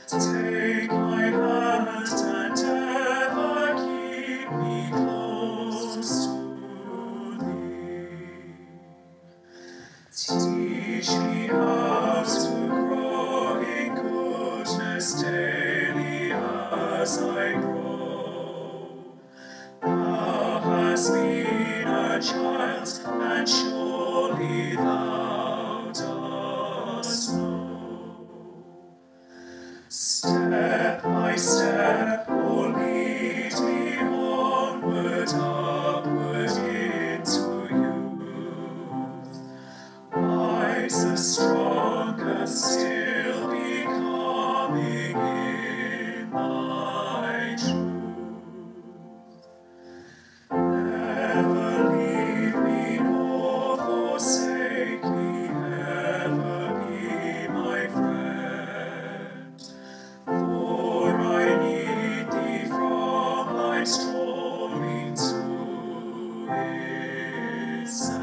Take my hand and ever keep me close to thee. Teach me how to grow in goodness daily as I grow. Thou hast been a child, and surely thou dost know. Step by step, oh, lead me onward, upward into youth. Wiser, stronger, still becoming in thy truth. Never leave me nor forsake me, ever be my friend. For I need thee from life's drawing to its